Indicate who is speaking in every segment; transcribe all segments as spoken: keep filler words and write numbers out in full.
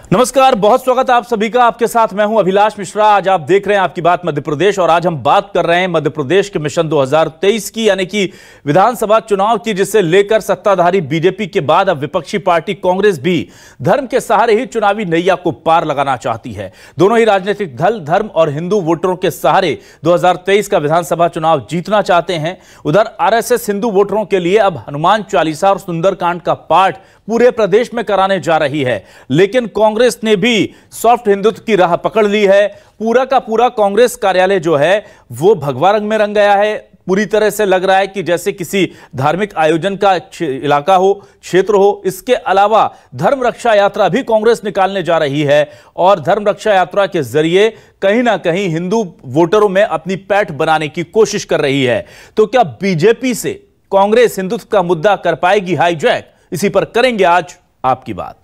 Speaker 1: नमस्कार, बहुत स्वागत है आप सभी का। आपके साथ मैं हूं अभिलाष मिश्रा। आज आप देख रहे हैं आपकी बात मध्य प्रदेश और आज हम बात कर रहे हैं मध्य प्रदेश के मिशन दो हज़ार तेईस की, यानी कि विधानसभा चुनाव की, जिसे लेकर सत्ताधारी बीजेपी के बाद अब विपक्षी पार्टी कांग्रेस भी धर्म के सहारे ही चुनावी नैया को पार लगाना चाहती है। दोनों ही राजनीतिक दल धर्म और हिंदू वोटरों के सहारे दो हज़ार तेईस का विधानसभा चुनाव जीतना चाहते हैं। उधर आरएसएस हिंदू वोटरों के लिए अब हनुमान चालीसा और सुंदरकांड का पाठ पूरे प्रदेश में कराने जा रही है, लेकिन कांग्रेस ने भी सॉफ्ट हिंदुत्व की राह पकड़ ली है। पूरा का पूरा कांग्रेस कार्यालय जो है वो भगवा रंग में रंग गया है। पूरी तरह से लग रहा है कि जैसे किसी धार्मिक आयोजन का इलाका हो, क्षेत्र हो। इसके अलावा धर्म रक्षा यात्रा भी कांग्रेस निकालने जा रही है और धर्म रक्षा यात्रा के जरिए कहीं ना कहीं हिंदू वोटरों में अपनी पैठ बनाने की कोशिश कर रही है। तो क्या बीजेपी से कांग्रेस हिंदुत्व का मुद्दा कर पाएगी हाईजैक? इसी पर करेंगे आज आपकी बात।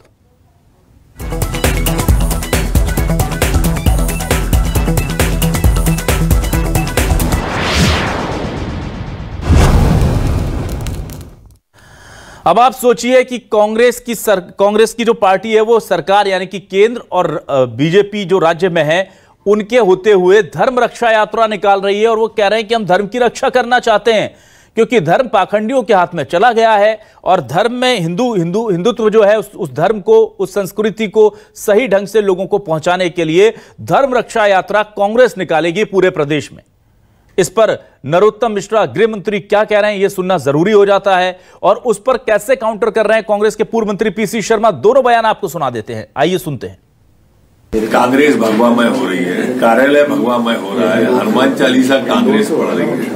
Speaker 1: अब आप सोचिए कि कांग्रेस की सर कांग्रेस की जो पार्टी है वो सरकार यानी कि केंद्र और बीजेपी जो राज्य में है उनके होते हुए धर्म रक्षा यात्रा निकाल रही है और वो कह रहे हैं कि हम धर्म की रक्षा करना चाहते हैं, क्योंकि धर्म पाखंडियों के हाथ में चला गया है और धर्म में हिंदू हिंदू हिंदुत्व जो है उस, उस धर्म को, उस संस्कृति को सही ढंग से लोगों को पहुंचाने के लिए धर्म रक्षा यात्रा कांग्रेस निकालेगी पूरे प्रदेश में। इस पर नरोत्तम मिश्रा गृह मंत्री क्या कह रहे हैं यह सुनना जरूरी हो जाता है और उस पर कैसे काउंटर कर रहे हैं कांग्रेस के पूर्व मंत्री पीसी शर्मा। दोनों बयान आपको सुना देते हैं, आइए सुनते हैं।
Speaker 2: कांग्रेस भगवामय हो रही है, कार्यालय भगवामय हो रहा है, हनुमान चालीसा कांग्रेस पढ़ रही है।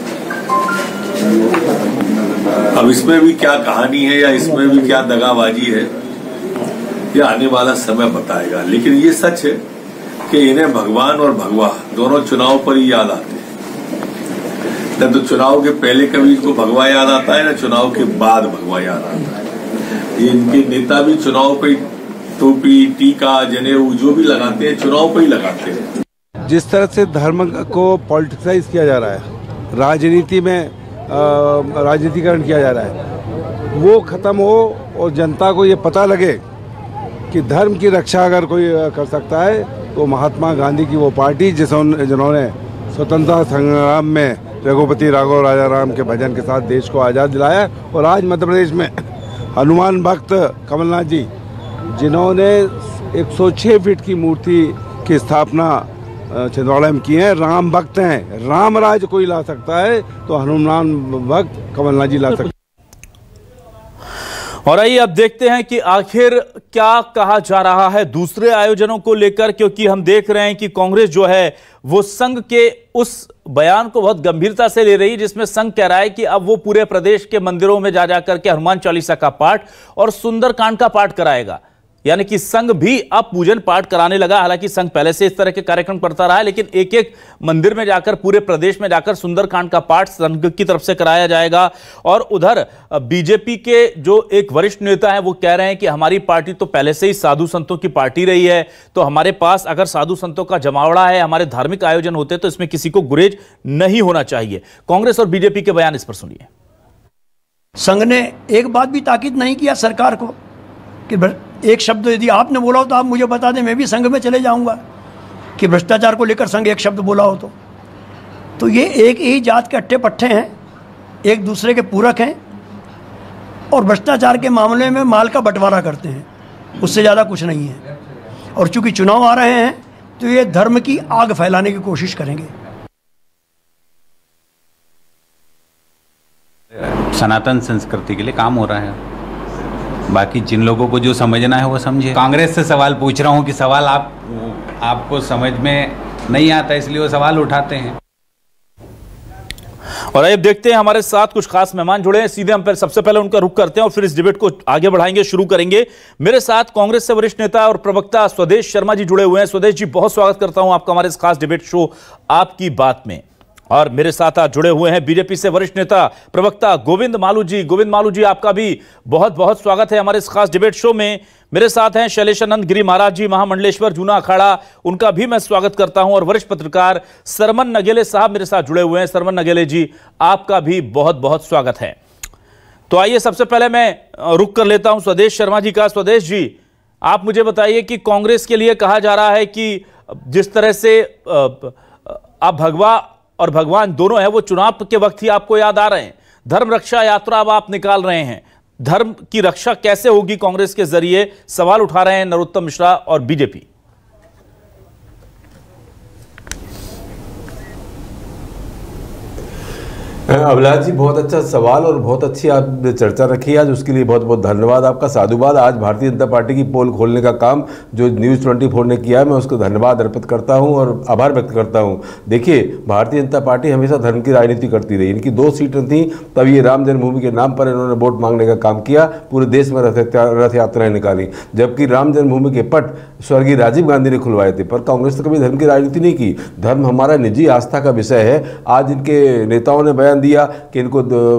Speaker 2: अब इसमें भी क्या कहानी है या इसमें भी क्या दगाबाजी है, यह आने वाला समय बताएगा। लेकिन ये सच है कि इन्हें भगवान और भगवा दोनों चुनाव पर ही याद आते हैं। न तो चुनाव के पहले कभी इनको भगवा याद आता है, न चुनाव के बाद भगवा याद आता है। ये इनके नेता भी चुनाव पे टोपी, टीका, जनेऊ जो भी लगाते हैं चुनाव पे ही लगाते हैं।
Speaker 3: जिस तरह से धर्म को पॉलिटिसाइज किया जा रहा है, राजनीति में राजनीतिकरण किया जा रहा है, वो खत्म हो और जनता को ये पता लगे कि धर्म की रक्षा अगर कोई कर सकता है तो महात्मा गांधी की वो पार्टी जिसने जिन्होंने स्वतंत्रता संग्राम में रघुपति राघव राजा राम के भजन के साथ देश को आज़ाद दिलाया। और आज मध्य प्रदेश में हनुमान भक्त कमलनाथ जी जिन्होंने एक सौ छह फीट की मूर्ति की स्थापना छिंदवाड़ा में की है, राम भक्त हैं। राम राज कोई ला सकता है तो हनुमान भक्त कमलनाथ जी ला सकते हैं।
Speaker 1: और आइए अब देखते हैं कि आखिर क्या कहा जा रहा है दूसरे आयोजनों को लेकर, क्योंकि हम देख रहे हैं कि कांग्रेस जो है वो संघ के उस बयान को बहुत गंभीरता से ले रही है जिसमें संघ कह रहा है कि अब वो पूरे प्रदेश के मंदिरों में जा जाकर के हनुमान चालीसा का पाठ और सुंदरकांड का पाठ कराएगा। यानी कि संघ भी अब पूजन पाठ कराने लगा। हालांकि संघ पहले से इस तरह के कार्यक्रम करता रहा है, लेकिन एक एक मंदिर में जाकर, पूरे प्रदेश में जाकर सुंदरकांड का पाठ संघ की तरफ से कराया जाएगा। और उधर बीजेपी के जो एक वरिष्ठ नेता हैं वो कह रहे हैं कि हमारी पार्टी तो पहले से ही साधु संतों की पार्टी रही है, तो हमारे पास अगर साधु संतों का जमावड़ा है, हमारे धार्मिक आयोजन होते तो इसमें किसी को गुरेज नहीं होना चाहिए। कांग्रेस और बीजेपी के बयान इस पर सुनिए।
Speaker 4: संघ ने एक बात भी ताकीद नहीं किया सरकार को कि एक शब्द यदि आपने बोला हो तो आप मुझे बता दें, मैं भी संघ में चले जाऊंगा, कि भ्रष्टाचार को लेकर संघ एक शब्द बोला हो तो तो ये एक ही जात के अट्ठे पट्टे हैं, एक दूसरे के पूरक हैं और भ्रष्टाचार के मामले में माल का बंटवारा करते हैं, उससे ज़्यादा कुछ नहीं है। और चूंकि चुनाव आ रहे हैं तो ये धर्म की आग फैलाने की कोशिश करेंगे।
Speaker 5: सनातन संस्कृति के लिए काम हो रहा है, बाकी जिन लोगों को जो समझना है वो समझे। कांग्रेस से सवाल पूछ रहा हूं कि सवाल आप आपको समझ में नहीं आता इसलिए वो सवाल उठाते हैं।
Speaker 1: और अब देखते हैं हमारे साथ कुछ खास मेहमान जुड़े हैं, सीधे हम पर सबसे पहले उनका रुख करते हैं और फिर इस डिबेट को आगे बढ़ाएंगे, शुरू करेंगे। मेरे साथ कांग्रेस से वरिष्ठ नेता और प्रवक्ता स्वदेश शर्मा जी जुड़े हुए हैं। स्वदेश जी, बहुत स्वागत करता हूं आपका हमारे इस खास डिबेट शो आपकी बात में। और मेरे साथ आज जुड़े हुए हैं बीजेपी से वरिष्ठ नेता प्रवक्ता गोविंद मालू जी। गोविंद मालू जी, आपका भी बहुत बहुत स्वागत है हमारे इस खास डिबेट शो में। मेरे साथ हैं शैलेशानंद गिरी महाराज जी, महामंडलेश्वर जूना अखाड़ा, उनका भी मैं स्वागत करता हूं। और वरिष्ठ पत्रकार सरमन नगेले साहब मेरे साथ जुड़े हुए हैं। सरमन नगेले जी, आपका भी बहुत बहुत स्वागत है। तो आइए सबसे पहले मैं रुक कर लेता हूं स्वदेश शर्मा जी का। स्वदेश जी, आप मुझे बताइए कि कांग्रेस के लिए कहा जा रहा है कि जिस तरह से आप भगवा और भगवान दोनों हैं, वो चुनाव के वक्त ही आपको याद आ रहे हैं। धर्म रक्षा यात्रा अब आप निकाल रहे हैं, धर्म की रक्षा कैसे होगी कांग्रेस के जरिए, सवाल उठा रहे हैं नरोत्तम मिश्रा और बीजेपी।
Speaker 6: अभिलाष जी, बहुत अच्छा सवाल और बहुत अच्छी आपने चर्चा रखी आज, उसके लिए बहुत बहुत धन्यवाद आपका, साधुवाद। आज भारतीय जनता पार्टी की पोल खोलने का काम जो न्यूज़ ट्वेंटी फोर ने किया है, मैं उसको धन्यवाद अर्पित करता हूं और आभार व्यक्त करता हूं। देखिए, भारतीय जनता पार्टी हमेशा धर्म की राजनीति करती रही। इनकी दो सीटें थी, तब ये राम जन्मभूमि के नाम पर इन्होंने वोट मांगने का काम किया, पूरे देश में रथ यात्राएं निकाली, जबकि राम जन्मभूमि के पट स्वर्गीय राजीव गांधी ने खुलवाए थे। पर कांग्रेस ने कभी धर्म की राजनीति नहीं की। धर्म हमारा निजी आस्था का विषय है। आज इनके नेताओं ने बयान दिया कि इनको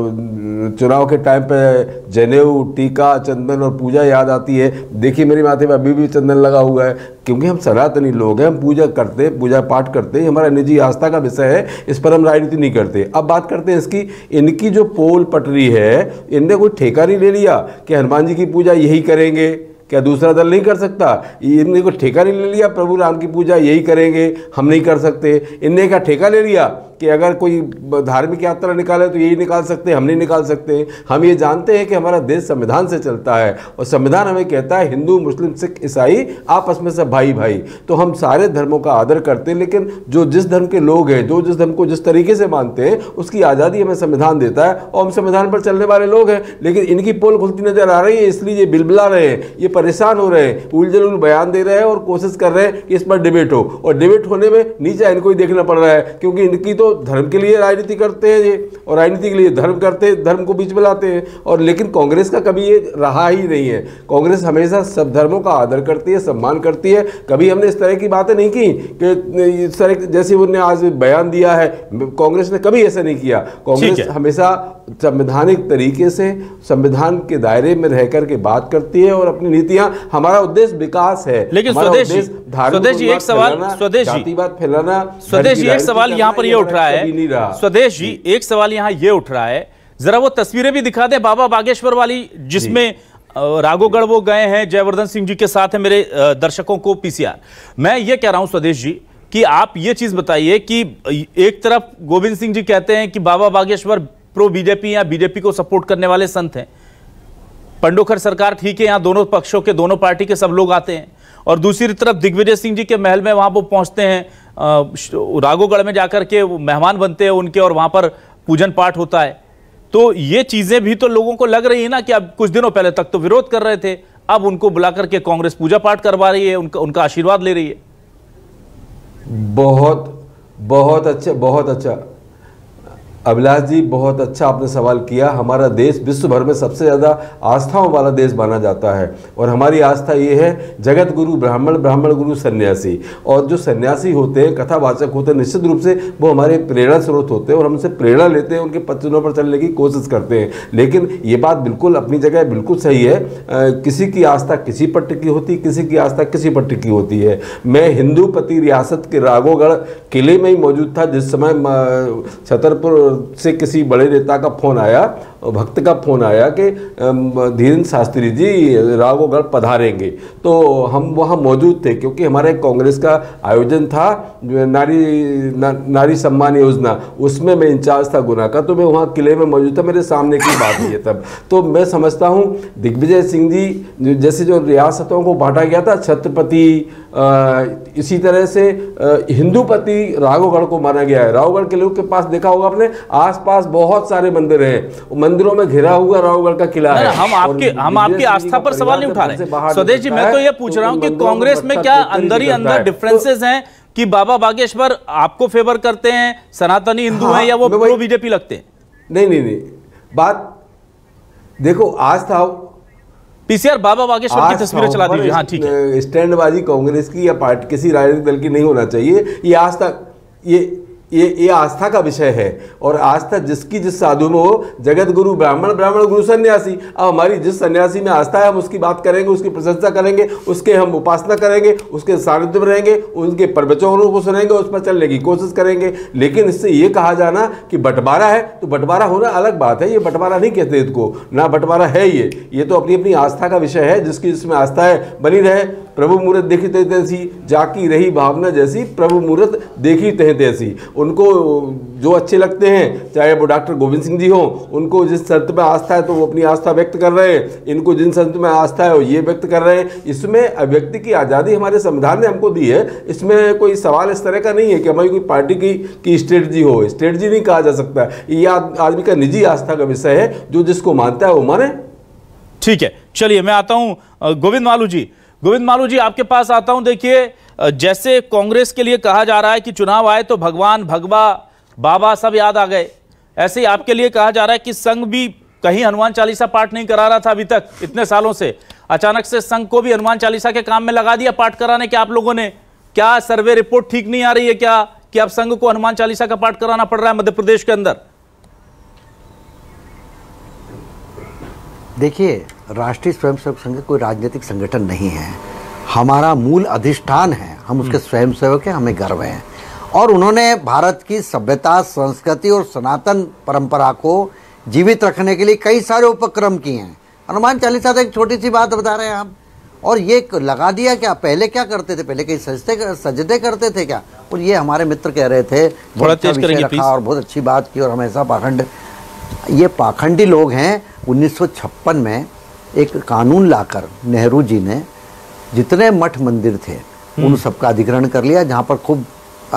Speaker 6: चुनाव के टाइम पे जनेऊ, टीका, चंदन और पूजा याद आती है। देखिए, मेरे माथे पे अभी भी चंदन लगा हुआ है, क्योंकि हम सनातनी लोग हैं, हम पूजा करते, पूजा पाठ करते, हमारा निजी आस्था का विषय है, इस पर हम राजनीति नहीं करते। अब बात करते हैं इसकी, इनकी जो पोल पटरी है, इनने कोई ठेका नहीं ले लिया कि हनुमान जी की पूजा यही करेंगे, क्या दूसरा दल नहीं कर सकता? इनने को ठेका नहीं ले लिया प्रभु राम की पूजा यही करेंगे, हम नहीं कर सकते। इनने का ठेका ले लिया कि अगर कोई धार्मिक यात्रा निकाले तो यही निकाल सकते, हम नहीं निकाल सकते। हम ये जानते हैं कि हमारा देश संविधान से चलता है और संविधान हमें कहता है हिंदू, मुस्लिम, सिख, ईसाई आपस में सब भाई भाई। तो हम सारे धर्मों का आदर करते हैं, लेकिन जो जिस धर्म के लोग हैं, जो जिस धर्म को जिस तरीके से मानते हैं, उसकी आज़ादी हमें संविधान देता है और हम संविधान पर चलने वाले लोग हैं। लेकिन इनकी पोल खुलती नजर आ रही है, इसलिए ये बिलबिला रहे हैं, ये परेशान हो रहे हैं, उलझुल बयान दे रहे हैं और कोशिश कर रहे हैं कि इस पर डिबेट हो। और डिबेट होने में नीचे इनको ही देखना पड़ रहा है, क्योंकि इनकी तो धर्म के लिए राजनीति करते हैं ये, और राजनीति के लिए धर्म करते हैं, धर्म को बीच में लाते हैं। और लेकिन कांग्रेस का कभी ये रहा ही नहीं है। कांग्रेस हमेशा सब धर्मों का आदर करती है, सम्मान करती है। कभी हमने इस तरह की बातें नहीं की कि इस तरह जैसे उन्होंने आज बयान दिया है, कांग्रेस ने कभी ऐसा नहीं किया। कांग्रेस हमेशा संवैधानिक तरीके से संविधान के दायरे में रह करके बात करती है और अपनी नीतियां, हमारा उद्देश्य विकास है।
Speaker 1: लेकिन स्वदेश जी, स्वदेश जी एक सवाल, स्वदेश जी
Speaker 6: जातिवाद फैलाना,
Speaker 1: स्वदेश जी एक सवाल यहां पर यह उठ रहा है, स्वदेश जी एक सवाल यहां यह उठ रहा है, जरा वो तस्वीरें भी दिखा दे बाबा बागेश्वर वाली, जिसमें राघोगढ़ वो गए हैं, जयवर्धन सिंह जी के साथ है मेरे दर्शकों को पीसीआर। मैं ये कह रहा हूं स्वदेश जी कि आप ये चीज बताइए कि एक तरफ गोविंद सिंह जी कहते हैं कि बाबा बागेश्वर प्रो बीजेपी या बीजेपी को सपोर्ट करने वाले संत हैं, पंडोखर सरकार ठीक है, यहां दोनों पक्षों के, दोनों पार्टी के सब लोग आते हैं, और दूसरी तरफ दिग्विजय सिंह जी के महल में वहां वो पहुंचते हैं, राघोगढ़ में जाकर के मेहमान बनते हैं उनके, और वहां पर पूजन पाठ होता है। तो ये चीजें भी तो लोगों को लग रही है ना कि अब कुछ दिनों पहले तक तो विरोध कर रहे थे, अब उनको बुलाकर के कांग्रेस पूजा पाठ करवा रही है, उनका उनका आशीर्वाद ले रही है।
Speaker 6: बहुत बहुत अच्छा, बहुत अच्छा अभिलाष जी, बहुत अच्छा आपने सवाल किया। हमारा देश विश्व भर में सबसे ज़्यादा आस्थाओं वाला देश माना जाता है, और हमारी आस्था ये है जगत गुरु ब्राह्मण, ब्राह्मण गुरु सन्यासी। और जो सन्यासी होते हैं, कथावाचक होते हैं, निश्चित रूप से वो हमारे प्रेरणा स्रोत होते हैं और हमसे प्रेरणा लेते हैं, उनके पत्तनों पर चलने की कोशिश करते हैं। लेकिन ये बात बिल्कुल अपनी जगह बिल्कुल सही है, आ, किसी की आस्था किसी पर टिकी होती, किसी की आस्था किसी पर टिकी होती है। मैं हिंदूपति रियासत के राघोगढ़ किले में ही मौजूद था जिस समय छतरपुर से किसी बड़े नेता का फोन आया, भक्त का फोन आया कि धीरेन्द्र शास्त्री जी राघोगढ़ पधारेंगे। तो हम वहाँ मौजूद थे, क्योंकि हमारा एक कांग्रेस का आयोजन था नारी ना, नारी सम्मान योजना, उसमें मैं इंचार्ज था गुना का, तो मैं वहाँ किले में मौजूद था, मेरे सामने की बात है तब। तो मैं समझता हूँ दिग्विजय सिंह जी जैसे जो रियासतों को बांटा गया था, छत्रपति, इसी तरह से हिंदूपति राघोगढ़ को माना गया है। राघोगढ़ के लोग के पास देखा होगा आपने, आसपास बहुत सारे मंदिर हैं, मंदिरों में घिरा हुआ राघोगढ़ का किला है।
Speaker 1: हम आपके हम आपकी आस्था पर सवाल नहीं उठा रहे स्वदेश जी, मैं तो ये पूछ रहा हूं कि कांग्रेस में क्या अंदर ही अंदर डिफरेंसेस हैं कि बाबा बागेश्वर आपको फेवर करते हैं, सनातनी हिंदू हैं, या वो प्रो बीजेपी लगते हैं?
Speaker 6: नहीं नहीं नहीं, बात देखो, आस्था
Speaker 1: पीसीआर बाबा बागेश्वर की तस्वीरें चला दीजिए। हाँ ठीक है,
Speaker 6: स्टैंडबाजी कांग्रेस की या पार्टी किसी राजनीतिक दल की नहीं होना चाहिए। ये आज तक ये ये ये आस्था का विषय है और आस्था जिसकी जिस साधु में हो, जगत गुरु ब्राह्मण, ब्राह्मण गुरु सन्यासी। अब हमारी जिस सन्यासी में आस्था है हम उसकी बात करेंगे, उसकी प्रशंसा करेंगे, उसके हम उपासना करेंगे, उसके सानिध्य में रहेंगे, उनके प्रवचनों को सुनेंगे, उस पर चलने की कोशिश करेंगे। लेकिन इससे ये कहा जाना कि बंटवारा है, तो बंटवारा होना अलग बात है, ये बंटवारा नहीं कहते इसको, ना बंटवारा है ये ये तो अपनी अपनी आस्था का विषय है। जिसकी जिसमें आस्था है बनी रहे। प्रभु मूर्त देखी तह तैसी, जाकी रही भावना जैसी, प्रभु मूर्त देखी तह तैसी। उनको जो अच्छे लगते हैं, चाहे वो डॉक्टर गोविंद सिंह जी हो, उनको जिस संत में आस्था है तो वो अपनी आस्था व्यक्त कर रहे हैं, इनको जिन संत में आस्था है वो ये व्यक्त कर रहे हैं। इसमें अभिव्यक्ति की आज़ादी हमारे संविधान ने हमको दी है। इसमें कोई सवाल इस तरह का नहीं है कि हमारी कोई पार्टी की की स्ट्रेटजी हो, स्ट्रेटजी नहीं कहा जा सकता। ये आदमी का निजी आस्था का विषय है, जो जिसको मानता है वो माने।
Speaker 1: ठीक है, चलिए मैं आता हूं गोविंद मालू जी। गोविंद मालू जी आपके पास आता हूं। देखिए, जैसे कांग्रेस के लिए कहा जा रहा है कि चुनाव आए तो भगवान, भगवा, बाबा सब याद आ गए, ऐसे ही आपके लिए कहा जा रहा है कि संघ भी कहीं हनुमान चालीसा पाठ नहीं करा रहा था अभी तक इतने सालों से, अचानक से संघ को भी हनुमान चालीसा के काम में लगा दिया पाठ कराने के आप लोगों ने। क्या सर्वे रिपोर्ट ठीक नहीं आ रही है क्या कि अब संघ को हनुमान चालीसा का पाठ कराना पड़ रहा है मध्य प्रदेश के अंदर?
Speaker 7: देखिए, राष्ट्रीय स्वयंसेवक संघ कोई राजनीतिक संगठन नहीं है, हमारा मूल अधिष्ठान है, हम उसके स्वयंसेवक हैं, हमें गर्व है। और उन्होंने भारत की सभ्यता, संस्कृति और सनातन परंपरा को जीवित रखने के लिए कई सारे उपक्रम किए हैं। हनुमान चालीसा तो एक छोटी सी बात बता रहे हैं आप, और ये लगा दिया क्या? पहले क्या करते थे? पहले कहीं सजते सजदे करते थे क्या? और ये हमारे मित्र कह रहे थे, बहुत अच्छा विषय रखा और बहुत अच्छी बात की, और हमेशा पाखंड, ये पाखंडी लोग हैं। उन्नीस सौ छप्पन में एक कानून लाकर नेहरू जी ने जितने मठ मंदिर थे उन सबका अधिग्रहण कर लिया। जहाँ पर खूब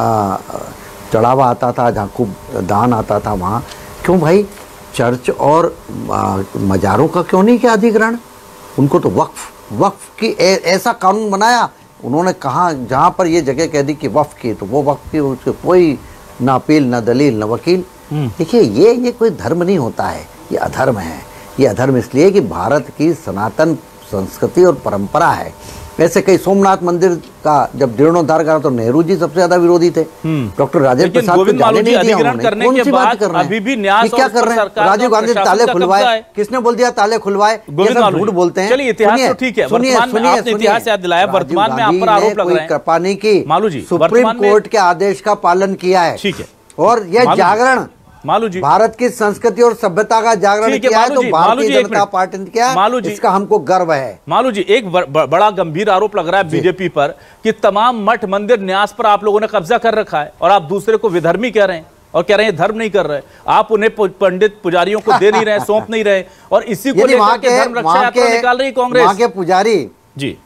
Speaker 7: चढ़ावा आता था, जहाँ खूब दान आता था, वहाँ क्यों भाई चर्च और आ, मज़ारों का क्यों नहीं किया अधिग्रहण? उनको तो वक्फ वक्फ की ए, ऐसा कानून बनाया उन्होंने। कहा जहाँ पर ये जगह कह दी कि वक्फ की, तो वो वक्फ की, उसके कोई ना अपील, ना दलील, ना वकील। देखिए, ये ये कोई धर्म नहीं होता है, ये अधर्म है। ये अधर्म इसलिए कि भारत की सनातन संस्कृति और परंपरा है। वैसे कई सोमनाथ मंदिर का जब जीर्णोद्धार करा तो नेहरू जी सबसे ज्यादा विरोधी थे, डॉक्टर राजेंद्र प्रसाद को जाने नहीं दिया उन्होंने। कौन सी बात कर रहे हैं? अभी भी न्यास क्या कर रहे हैं? राजीव गांधी ने ताले खुलवाए, किसने बोल दिया ताले खुलवाए? ये सब झूठ बोलते हैं।
Speaker 1: चलिए, इतिहास तो ठीक है,
Speaker 7: सुनिए सुनिए
Speaker 1: इतिहास याद दिलाया, वर्तमान में आप पर आरोप लग रहे हैं।
Speaker 7: कृपा नहीं की,
Speaker 1: मालू जी,
Speaker 7: सुप्रीम कोर्ट के आदेश का पालन किया है,
Speaker 1: ठीक है,
Speaker 7: और यह जागरण
Speaker 1: मालू जी
Speaker 7: भारत की संस्कृति और सभ्यता का जागरण किया है, तो भारतीय जनता पार्टी ने किया, मालू जी इसका हमको गर्व है।
Speaker 1: मालू जी, एक बड़ा गंभीर आरोप लग रहा है बीजेपी पर कि तमाम मठ मंदिर न्यास पर आप लोगों ने कब्जा कर रखा है, और आप दूसरे को विधर्मी कह रहे हैं और कह रहे हैं धर्म नहीं कर रहे। आप उन्हें पंडित पुजारियों को दे नहीं रहे, सौंप नहीं रहे, और इसी को लेकर के धर्म रक्षा यात्रा निकाल रही कांग्रेस।
Speaker 7: वहां के पुजारी
Speaker 1: जी,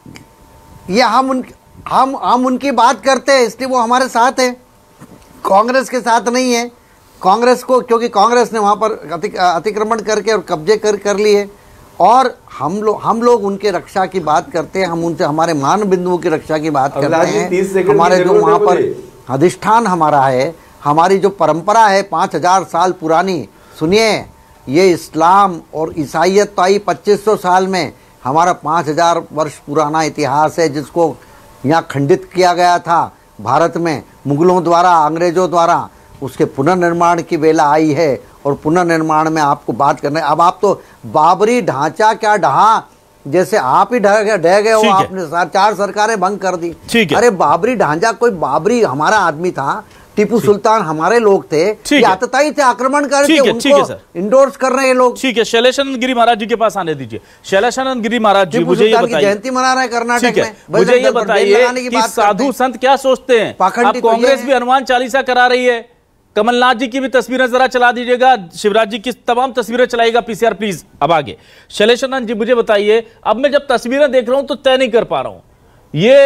Speaker 1: ये
Speaker 7: हम उन हम हम उनकी बात करते हैं, इसलिए वो हमारे साथ है, कांग्रेस के साथ नहीं है। कांग्रेस को, क्योंकि कांग्रेस ने वहाँ पर अतिक्रमण करके और कब्जे कर कर लिए, और हम लोग हम लोग उनके रक्षा की बात करते हैं, हम उनसे हमारे मान बिंदुओं की रक्षा की बात करते हैं। हमारे जो वहाँ पर अधिष्ठान हमारा है, हमारी जो परंपरा है पाँच हजार साल पुरानी, सुनिए, ये इस्लाम और ईसाइयत तो आई पच्चीस सौ साल में, हमारा पाँच हजार वर्ष पुराना इतिहास है, जिसको यहाँ खंडित किया गया था भारत में मुगलों द्वारा, अंग्रेजों द्वारा। उसके पुनर्निर्माण की वेला आई है, और पुनर्निर्माण में आपको बात करना है। अब आप तो बाबरी ढांचा क्या ढहा, जैसे आप ही ढह गए ढह गए हो, आपने चार सरकारें भंग कर दी। अरे बाबरी ढांचा, कोई बाबरी हमारा आदमी था, टीपू सुल्तान हमारे लोग थे, ये आतताई थे, आक्रमण कर रहे थे, उनको इंडोर्स कर रहे हैं लोग। ठीक है,
Speaker 1: शैलेशानंद गिरी महाराज जी के पास आने दीजिए। शैलेशानंद गिरी महाराज जी, मुझे ये बताइए,
Speaker 7: जयंती मना रहे हैं कर्नाटक में,
Speaker 1: मुझे ये बताइए कि साधु संत क्या सोचते हैं? कांग्रेस भी हनुमान चालीसा करा रही है, कमलनाथ जी की भी तस्वीरें जरा चला दीजिएगा, शिवराज जी की तमाम तस्वीरें चलाइएगा पीसीआर प्लीज। अब आगे शैलेशानंद जी, मुझे बताइए, अब मैं जब तस्वीरें देख रहा हूं तो तय नहीं कर पा रहा हूं, ये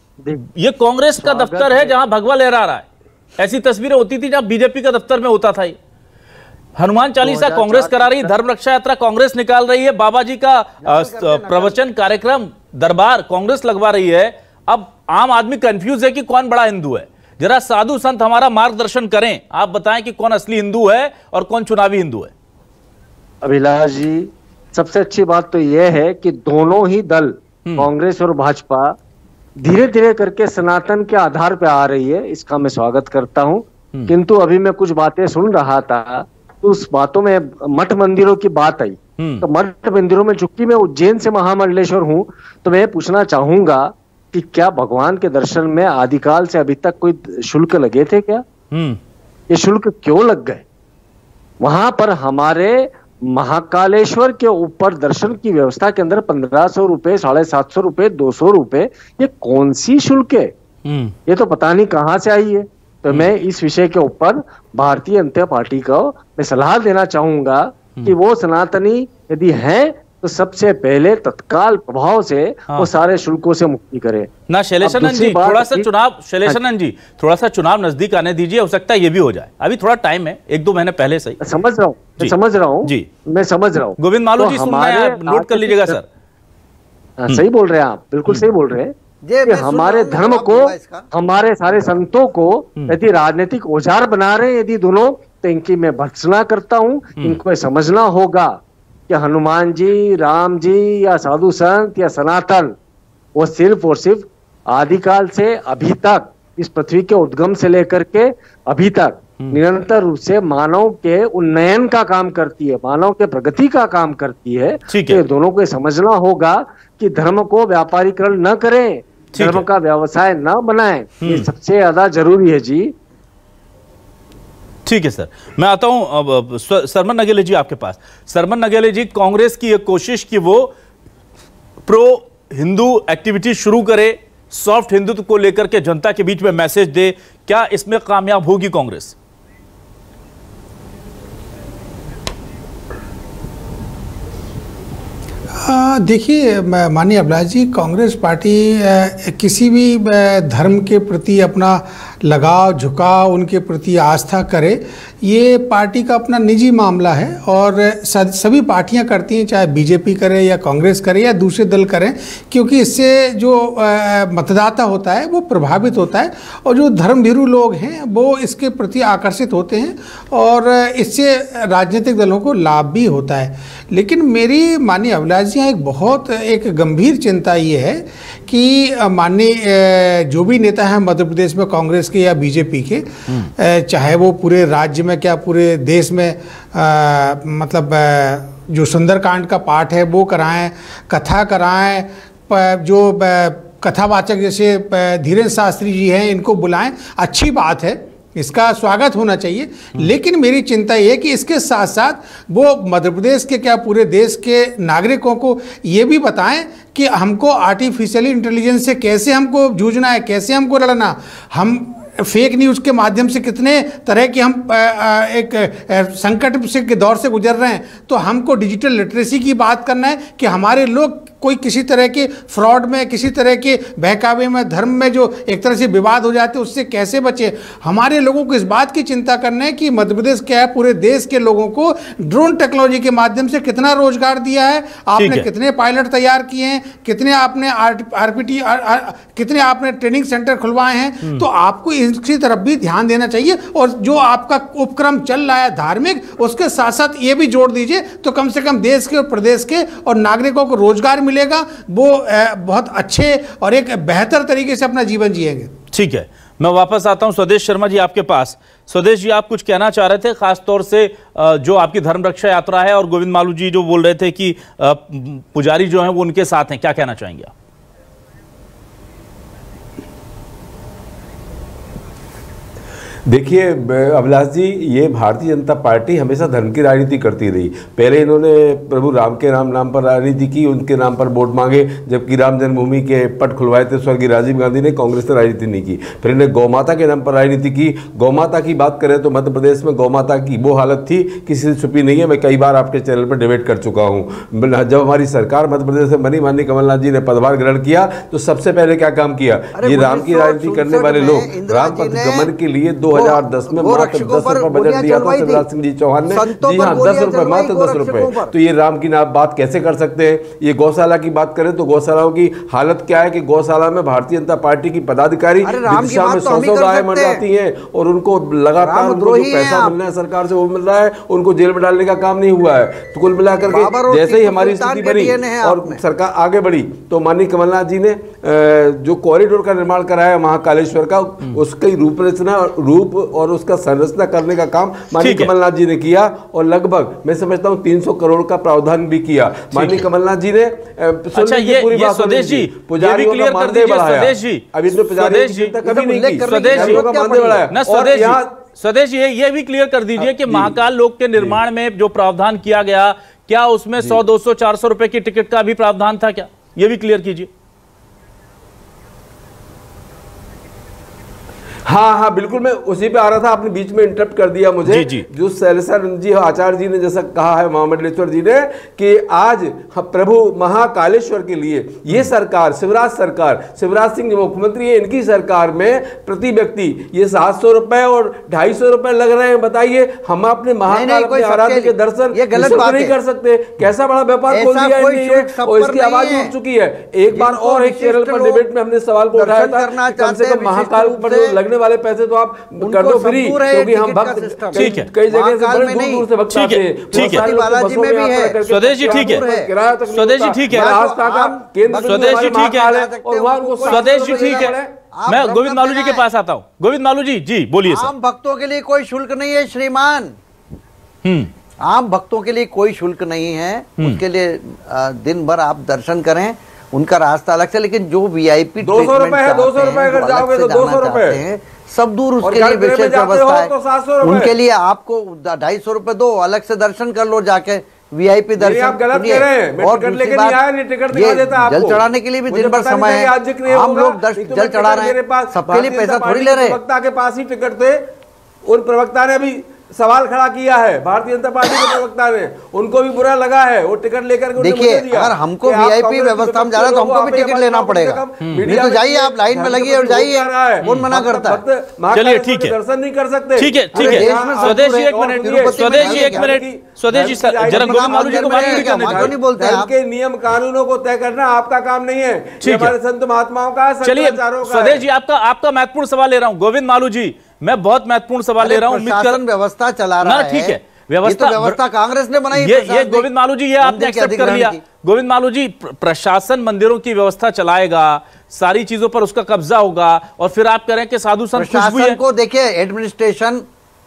Speaker 1: ये कांग्रेस का दफ्तर है जहां भगवा लहरा रहा है, ऐसी तस्वीरें होती थी जहां बीजेपी का दफ्तर में होता था। हनुमान चालीसा कांग्रेस करा रही, धर्म रक्षा यात्रा कांग्रेस निकाल रही है, बाबा जी का प्रवचन कार्यक्रम दरबार कांग्रेस लगवा रही है। अब आम आदमी कंफ्यूज है कि कौन बड़ा हिंदू है। जरा साधु संत हमारा मार्गदर्शन करें, आप बताएं कि कौन असली हिंदू है और कौन चुनावी हिंदू है।
Speaker 8: अभिलाष जी, सबसे अच्छी बात तो यह है कि दोनों ही दल, कांग्रेस और भाजपा, धीरे धीरे करके सनातन के आधार पे आ रही है, इसका मैं स्वागत करता हूं। किंतु अभी मैं कुछ बातें सुन रहा था तो उस बातों में मठ मंदिरों की बात आई। तो मठ मंदिरों में, चूंकि मैं उज्जैन से महामंडलेश्वर हूं, तो मैं पूछना चाहूंगा कि क्या भगवान के दर्शन में आदिकाल से अभी तक कोई शुल्क लगे थे क्या? ये शुल्क क्यों लग गए? वहां पर हमारे महाकालेश्वर के ऊपर दर्शन की व्यवस्था के अंदर पंद्रह सौ रुपए, साढ़े सात सौ रुपए, दो सौ रुपए, ये कौन सी शुल्क है? ये तो पता नहीं कहां से आई है। तो मैं इस विषय के ऊपर भारतीय जनता पार्टी को मैं सलाह देना चाहूंगा कि वो सनातनी यदि हैं तो सबसे पहले तत्काल प्रभाव से हाँ। वो सारे शुल्कों से मुक्ति करे
Speaker 1: ना। शैलेशानंद जी, थोड़ा सा चुनाव शैलेशानंद जी थोड़ा सा चुनाव नजदीक आने दीजिए, हो सकता है ये भी हो जाए, अभी थोड़ा टाइम है, एक दो महीने पहले सही।
Speaker 8: समझ रहा हूँ, मैं समझ रहा हूँ जी, मैं समझ रहा हूँ।
Speaker 1: गोविंद मालू जी सुन रहे हैं, नोट कर लीजिएगा सर।
Speaker 8: सही बोल रहे हैं आप, बिल्कुल सही बोल रहे हैं कि हमारे धर्म को, हमारे सारे संतों को यदि राजनीतिक औजार बना रहे हैं यदि दोनों, तो इनकी मैं भर्त्सना करता हूँ। इनको समझना होगा कि हनुमान जी, राम जी या साधु संत या सनातन, वो सिर्फ और सिर्फ आदिकाल से अभी तक, इस पृथ्वी के उद्गम से लेकर के अभी तक निरंतर रूप से मानव के उन्नयन का काम करती है, मानव के प्रगति का काम करती है। तो दोनों को समझना होगा कि धर्म को व्यापारीकरण न करें, धर्म का व्यवसाय न बनाएं, ये सबसे ज्यादा जरूरी है जी।
Speaker 1: ठीक है सर, मैं आता हूं सरमन नगेले जी आपके पास। सरमन नगेले जी, कांग्रेस की एक कोशिश कि वो प्रो हिंदू एक्टिविटी शुरू करे, सॉफ्ट हिंदुत्व को लेकर के जनता के बीच में मैसेज दे, क्या इसमें कामयाब होगी कांग्रेस?
Speaker 9: देखिए माननीय अभिलाष जी, कांग्रेस पार्टी किसी भी धर्म के प्रति अपना लगाव, झुकाव, उनके प्रति आस्था करे, ये पार्टी का अपना निजी मामला है और सभी पार्टियां करती हैं, चाहे बीजेपी करे या कांग्रेस करे या दूसरे दल करें, क्योंकि इससे जो मतदाता होता है वो प्रभावित होता है और जो धर्मभीरू लोग हैं वो इसके प्रति आकर्षित होते हैं और इससे राजनीतिक दलों को लाभ भी होता है। लेकिन मेरी माननीय अभिलाष जी एक बहुत एक गंभीर चिंता ये है कि माननीय जो भी नेता हैं मध्य प्रदेश में कांग्रेस के या बीजेपी के, चाहे वो पूरे राज्य में क्या पूरे देश में आ, मतलब आ, जो सुंदरकांड का पाठ है वो कराएं, कथा कराएं, जो कथावाचक जैसे धीरेन्द्र शास्त्री जी हैं इनको बुलाएं, अच्छी बात है, इसका स्वागत होना चाहिए। लेकिन मेरी चिंता ये है कि इसके साथ साथ वो मध्य प्रदेश के क्या पूरे देश के नागरिकों को ये भी बताएं कि हमको आर्टिफिशियल इंटेलिजेंस से कैसे हमको जूझना है, कैसे हमको लड़ना, हम फेक न्यूज़ के माध्यम से कितने तरह के हम एक संकट से के दौर से गुजर रहे हैं। तो हमको डिजिटल लिटरेसी की बात करना है कि हमारे लोग कोई किसी तरह के फ्रॉड में, किसी तरह के बहकावे में, धर्म में जो एक तरह से विवाद हो जाते हैं उससे कैसे बचे। हमारे लोगों को इस बात की चिंता करना है कि मध्य प्रदेश क्या है, पूरे देश के लोगों को ड्रोन टेक्नोलॉजी के माध्यम से कितना रोजगार दिया है, आपने कितने पायलट तैयार किए हैं, कितने आपने आरपीटी कितने आपने ट्रेनिंग सेंटर खुलवाए हैं। तो आपको इसकी तरफ भी ध्यान देना चाहिए और जो आपका उपक्रम चल रहा है धार्मिक, उसके साथ साथ ये भी जोड़ दीजिए तो कम से कम देश के और प्रदेश के और नागरिकों को रोजगार मिलेगा, वो बहुत अच्छे और एक बेहतर तरीके से अपना जीवन जिएंगे।
Speaker 1: ठीक है, मैं वापस आता हूं स्वदेश शर्मा जी आपके पास। स्वदेश जी, आप कुछ कहना चाह रहे थे, खासतौर से जो आपकी धर्म रक्षा यात्रा है और गोविंद मालू जी जो बोल रहे थे कि पुजारी जो हैं वो उनके साथ हैं, क्या कहना चाहेंगे आप?
Speaker 6: देखिए अभिलाष जी, ये भारतीय जनता पार्टी हमेशा धर्म की राजनीति करती रही। पहले इन्होंने प्रभु राम के नाम नाम पर राजनीति की, उनके नाम पर वोट मांगे, जबकि राम जन्मभूमि के पट खुलवाए थे स्वर्गीय राजीव गांधी ने, कांग्रेस ने राजनीति नहीं की। फिर इन्हें गौमाता के नाम पर राजनीति की। गौमाता की बात करें तो मध्य प्रदेश में गौमाता की वो हालत थी, किसी से छुपी नहीं है, मैं कई बार आपके चैनल पर डिबेट कर चुका हूँ। जब हमारी सरकार मध्य प्रदेश में बनी, माननीय कमलनाथ जी ने पदभार ग्रहण किया तो सबसे पहले क्या काम किया, ये राम की राजनीति करने वाले लोग राम पथ गमन के लिए दो हजार दस में मात्र दस रुपए बजट दिया था शिवराज सिंह जी चौहान ने। जी हाँ, दस रुपए, मात्र दस रुपए। तो ये राम की बात कैसे कर सकते हैं? ये गौशाला की बात करें तो गौशालाओं की हालत क्या है कि गौशाला में भारतीय जनता पार्टी की पदाधिकारी दिशा में सौ सौ गायें मर जाती हैं और उनको लगातार उनको जो पैसा मिलना है सरकार से वो मिल रहा है, उनको जेल में डालने का काम नहीं हुआ है। तो कुल मिलाकर के जैसे ही हमारी स्थिति बनी और सरकार आगे बढ़ी तो माननीय कमलनाथ जी ने जो कॉरिडोर का निर्माण कराया महाकालेश्वर का, उसकी रूपरचना रूप स्वरूप और उसका संरचना करने का काम माननीय कमलनाथ जी ने किया, और लगभग मैं समझता हूँ तीन सौ करोड़ का प्रावधान भी किया माननीय कमलनाथ जी ने।
Speaker 1: अच्छा, ये ये स्वदेश जी
Speaker 6: पुजारी
Speaker 1: भी क्लियर कर दीजिए स्वदेश जी,
Speaker 6: अभी तो पुजारी की चिंता कभी नहीं की,
Speaker 1: स्वदेश जी
Speaker 6: का मानदेय बढ़ाया
Speaker 1: ना स्वदेश जी, स्वदेश जी ये भी क्लियर कर दीजिए कि महाकाल लोक के निर्माण में जो प्रावधान किया गया, क्या उसमें सौ दो सौ चार सौ रुपए की टिकट का भी प्रावधान था क्या? ये भी क्लियर कीजिए।
Speaker 6: हाँ हाँ बिल्कुल, मैं उसी पे आ रहा था, आपने बीच में इंटरप्ट कर दिया मुझे।
Speaker 1: जी जी।
Speaker 6: जो शैलेशानंद जी आचार्य जी ने जैसा कहा है, महामंडलेश्वर जी ने, कि आज प्रभु महाकालेश्वर के लिए ये सरकार, शिवराज सरकार, शिवराज सिंह जो मुख्यमंत्री है, इनकी सरकार में प्रति व्यक्ति ये सात सौ रुपए और ढाई सौ रुपए लग रहे हैं। बताइए, हम अपने महाकाल अपने आराध्य के दर्शन
Speaker 7: ये गलत बात
Speaker 6: नहीं कर सकते? कैसा बड़ा व्यापार खोल दिया इन्होंने, और इसकी आवाज उठ चुकी है। एक बार और एक केरल पर डिबेट में हमने सवाल को उठाया था, कम से कम महाकाल पर लगने वाले पैसे तो आप कर दो फ्री, क्योंकि हम भक्त
Speaker 1: ठीक है
Speaker 6: कई जगह से बड़े दूर दूर से भक्त आते हैं।
Speaker 1: ठीक है
Speaker 7: बालाजी में भी है,
Speaker 1: स्वदेश जी ठीक है, स्वदेश जी ठीक है, स्वदेश जी ठीक है, और वहां उनको स्वदेश जी ठीक है। मैं गोविंद मालू जी के पास आता हूं। गोविंद मालू जी, जी बोलिए सर।
Speaker 7: आम भक्तों के लिए कोई शुल्क नहीं है श्रीमान,
Speaker 1: हम्म
Speaker 7: आम भक्तों के लिए कोई शुल्क नहीं है। उसके लिए दिन भर आप दर्शन करें, उनका रास्ता अलग से, लेकिन जो वीआईपी
Speaker 6: दो सौ रुपए है, दो सौ रुपए अगर जाओगे तो दो सौ रुपए
Speaker 7: सब दूर, उसके लिए विशेष व्यवस्था है। उनके लिए आपको ढाई सौ रुपए दो, अलग से दर्शन कर लो जाके, वीआईपी दर्शन।
Speaker 6: आप गलत कह रहे हैं,
Speaker 7: और दूसरी बात, ये जल चढ़ाने के लिए भी दिन भर समय है, हम लोग जल चढ़ा रहे हैं, सबके लिए पैसा थोड़ी ले रहे हैं।
Speaker 6: प्रवक्ता के पास ही टिकट थे, उन प्रवक्ता ने भी सवाल खड़ा किया है, भारतीय जनता पार्टी के प्रवक्ता ने, उनको भी बुरा लगा है, वो टिकट लेकर के
Speaker 7: देखिए, अगर हमको वीआईपी व्यवस्था में जा रहा है तो हमको भी टिकट लेना पड़ेगा। नहीं तो जाइए, आप लाइन में लगिए और जाइए, कौन मना करता है?
Speaker 6: चलिए ठीक है, दर्शन नहीं कर सकते।
Speaker 1: ठीक है ठीक है, स्वदेश जी एक मिनट, स्वदेश जी एक मिनट, स्वदेश जी जरा गोविंद मालू जी को बात नहीं करने
Speaker 7: नहीं बोलते हैं
Speaker 6: आपके नियम कानूनों को तय करना आपका काम नहीं है, हमारे संत महात्माओं का।
Speaker 1: चलिए स्वदेश जी, आपका आपका महत्वपूर्ण सवाल ले रहा हूँ। गोविंद मालू जी, मैं बहुत महत्वपूर्ण सवाल ले रहा हूं।
Speaker 7: शासन व्यवस्था चला रहा है,
Speaker 1: ठीक है, व्यवस्था
Speaker 7: तो व्यवस्था कांग्रेस ने बनाई।
Speaker 1: ये ये गोविंद मालू जी, ये आपने एक्सेप्ट कर लिया। गोविंद मालू जी, प्रशासन मंदिरों की व्यवस्था चलाएगा, सारी चीजों पर उसका कब्जा होगा, और फिर आप कह रहे हैं कि साधु संत
Speaker 7: प्रशासन को देखिए, एडमिनिस्ट्रेशन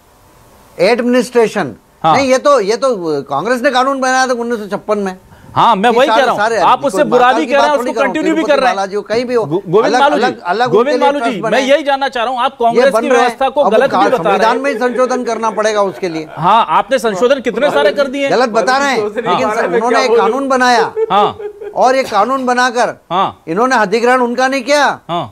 Speaker 7: एडमिनिस्ट्रेशन नहीं, ये तो ये तो कांग्रेस ने कानून बनाया था उन्नीस सौ छप्पन में।
Speaker 1: हाँ, मैं वही कह रहा हूँ, आप उससे बुरा भी कह रहे हैं, उसको कंटिन्यू भी कर रहे हैं।
Speaker 7: कहीं भी हो,
Speaker 1: गोविंद मालू जी, गोविंद मालू जी, मैं यही जानना चाह रहा हूँ, आप कांग्रेस की व्यवस्था को गलत भी बता रहे हैं।
Speaker 7: संविधान में संशोधन करना पड़ेगा उसके लिए।
Speaker 1: हाँ, आपने संशोधन कितने सारे कर दिए,
Speaker 7: गलत बता रहे हैं, लेकिन उन्होंने एक कानून बनाया,
Speaker 1: हाँ,
Speaker 7: और ये कानून बनाकर
Speaker 1: हाँ,
Speaker 7: इन्होंने अधिग्रहण उनका नहीं किया,
Speaker 1: हाँ,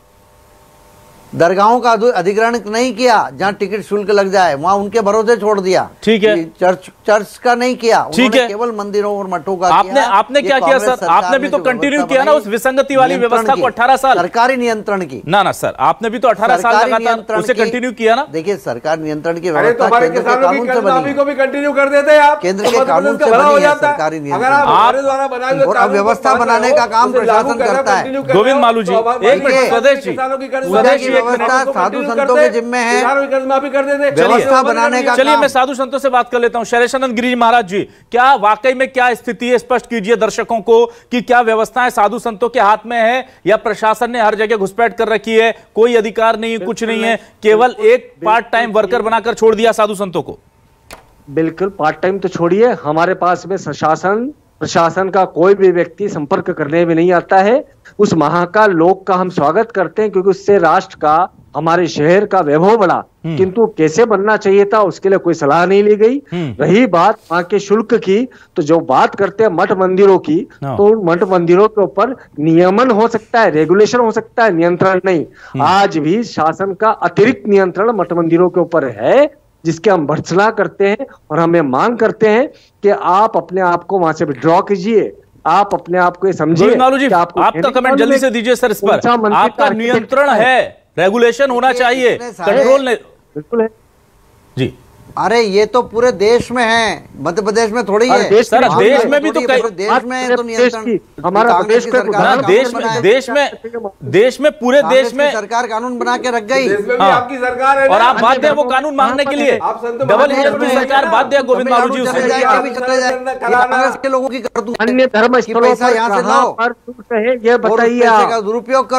Speaker 7: दरगाहों का अधिग्रहण नहीं किया, जहां टिकट शुल्क लग जाए वहां उनके भरोसे छोड़ दिया।
Speaker 1: ठीक है,
Speaker 7: चर्च चर्च का नहीं किया,
Speaker 1: ठीक है,
Speaker 7: केवल मंदिरों और मठों का
Speaker 1: आपने
Speaker 7: किया।
Speaker 1: आपने क्या किया सर? आपने भी तो कंटिन्यू किया ना उस विसंगति वाली व्यवस्था को, अठारह साल
Speaker 7: सरकारी नियंत्रण की।
Speaker 1: ना ना सर, आपने भी तो अठारह साल लगातार उसे कंटिन्यू किया ना।
Speaker 7: देखिए, सरकार नियंत्रण की
Speaker 6: व्यवस्था केंद्र के कानून से बनी, को भी कंटिन्यू कर देते आप,
Speaker 7: केंद्र के कानून से बनी है सरकारी नियंत्रण, और अब व्यवस्था बनाने का काम प्रशासन करता है।
Speaker 1: गोविंद मालू जी, एक मिनट, स्वदेश जी,
Speaker 7: स्वदेश की व्यवस्था साधु संतों के जिम्मे है,
Speaker 1: व्यवस्था बनाने का। चलिए मैं साधु संतों से बात कर लेता हूं। शैलेशानंद गिरी जी महाराज जी, क्या वाकई में क्या स्थिति है, स्पष्ट कीजिए दर्शकों को कि क्या व्यवस्थाएं साधु संतों के हाथ में है, या प्रशासन ने हर जगह घुसपैठ कर रखी है, कोई अधिकार नहीं, कुछ नहीं है, केवल एक पार्ट टाइम वर्कर बनाकर छोड़ दिया साधु संतों को?
Speaker 8: बिल्कुल, पार्ट टाइम तो छोड़िए, हमारे पास में शासन प्रशासन का कोई भी व्यक्ति संपर्क करने में नहीं आता है। उस महाकाल लोक का हम स्वागत करते हैं, क्योंकि उससे राष्ट्र का, हमारे शहर का वैभव बढ़ा, किंतु कैसे बनना चाहिए था उसके लिए कोई सलाह नहीं ली गई। रही बात वहां के शुल्क की, तो जो बात करते हैं मठ मंदिरों की, तो मठ मंदिरों के ऊपर नियमन हो सकता है, रेगुलेशन हो सकता है, नियंत्रण नहीं। आज भी शासन का अतिरिक्त नियंत्रण मठ मंदिरों के ऊपर है, जिसके हम भर्त्सना करते हैं, और हमें मांग करते हैं कि आप अपने आप को वहां से विड्रॉ कीजिए, आप अपने आप को समझिए।
Speaker 1: आपका कमेंट जल्दी से दीजिए सर इस पर। आपका नियंत्रण है, रेगुलेशन होना चाहिए, कंट्रोल नहीं।
Speaker 8: बिल्कुल है
Speaker 1: जी।
Speaker 7: अरे ये तो पूरे देश में है, मध्य प्रदेश में थोड़ी है।
Speaker 1: देश, सर, देश में भी तो कई,
Speaker 7: देश में तो नियंत्रण
Speaker 8: हमारा देश
Speaker 7: की
Speaker 8: का
Speaker 7: सरकार
Speaker 1: देश में देश में देश में पूरे देश में
Speaker 7: सरकार कानून बना के रख गई।
Speaker 6: आपकी सरकार है,
Speaker 1: और आप बाध्य है वो कानून मांगने के लिए। डबल इंजन की सरकार बाध्य है गोविंद मालू जी उससे।
Speaker 7: कांग्रेस के लोगों की करतूत,
Speaker 8: अन्य धर्म स्थलों पर
Speaker 7: यहाँ से लाओ,
Speaker 8: ये बताइए,
Speaker 7: दुरुपयोग करो।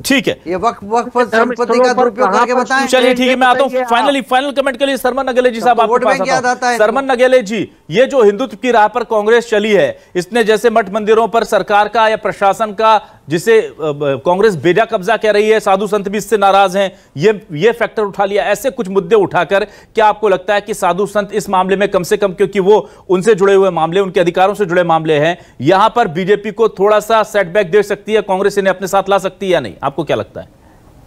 Speaker 1: ठीक है,
Speaker 7: ये वक्फ वक्फ संपत्ति का दुरुपयोग करके बताएं।
Speaker 1: चलिए ठीक है, मैं आता हूं फाइनली फाइनल कमेंट के लिए सरमन नगेले जी साहब आपके पास आता हूं। सरमन नगेले जी, ये जो हिंदुत्व की राह पर कांग्रेस चली है, इसने जैसे मठ मंदिरों पर सरकार का या प्रशासन का, जिसे कांग्रेस बेजा कब्जा कह रही है, साधु संत भी इससे नाराज हैं, ये ये फैक्टर उठा लिया, ऐसे कुछ मुद्दे उठाकर क्या आपको लगता है कि साधु संत इस मामले में कम से कम, क्योंकि वो उनसे जुड़े हुए मामले, उनके अधिकारों से जुड़े मामले हैं, यहां पर बीजेपी को थोड़ा सा सेटबैक दे सकती है, कांग्रेस इन्हें अपने साथ ला सकती है या नहीं? आपको क्या लगता है?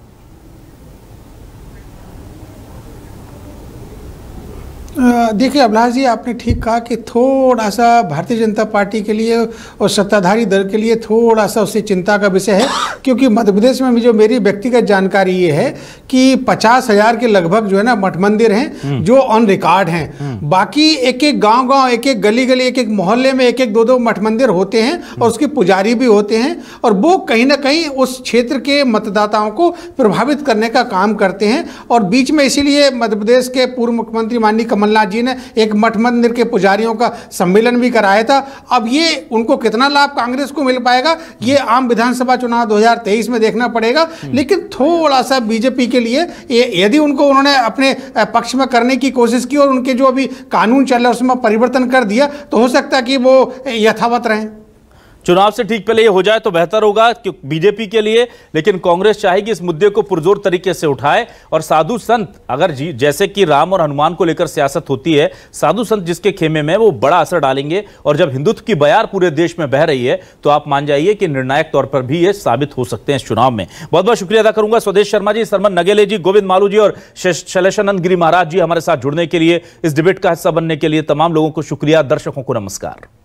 Speaker 9: देखिए अभिलाष जी, आपने ठीक कहा कि थोड़ा सा भारतीय जनता पार्टी के लिए और सत्ताधारी दल के लिए थोड़ा सा उससे चिंता का विषय है, क्योंकि मध्य प्रदेश में जो मेरी व्यक्तिगत जानकारी ये है कि पचास हजार के लगभग जो है ना मठ मंदिर हैं जो ऑन रिकॉर्ड हैं। बाकी एक एक गांव गांव, एक एक गली गली, एक एक मोहल्ले में एक एक दो दो मठ मंदिर होते हैं और उसके पुजारी भी होते हैं, और वो कहीं ना कहीं उस क्षेत्र के मतदाताओं को प्रभावित करने का काम करते हैं। और बीच में इसीलिए मध्य प्रदेश के पूर्व मुख्यमंत्री माननीय कमलनाथ जी ने एक मठ मंदिर के पुजारियों का सम्मेलन भी कराया था। अब ये उनको कितना लाभ कांग्रेस को मिल पाएगा, ये आम विधानसभा चुनाव दो हज़ार तेईस में देखना पड़ेगा। लेकिन थोड़ा सा बीजेपी के लिए यदि उनको उन्होंने अपने पक्ष में करने की कोशिश की और उनके जो अभी कानून चल रहा है उसमें परिवर्तन कर दिया, तो हो सकता है कि वो यथावत रहें।
Speaker 1: चुनाव से ठीक पहले ये हो जाए तो बेहतर होगा बीजेपी के लिए, लेकिन कांग्रेस चाहेगी इस मुद्दे को पुरजोर तरीके से उठाए। और साधु संत, अगर जी जैसे कि राम और हनुमान को लेकर सियासत होती है, साधु संत जिसके खेमे में वो बड़ा असर डालेंगे। और जब हिंदुत्व की बयार पूरे देश में बह रही है तो आप मान जाइए कि निर्णायक तौर पर भी ये साबित हो सकते हैं इस चुनाव में। बहुत बहुत शुक्रिया अदा करूंगा स्वदेश शर्मा जी, सरमन नगेले जी, गोविंद मालू जी और शैलेशानंद गिरी महाराज जी हमारे साथ जुड़ने के लिए, इस डिबेट का हिस्सा बनने के लिए। तमाम लोगों को शुक्रिया। दर्शकों को नमस्कार।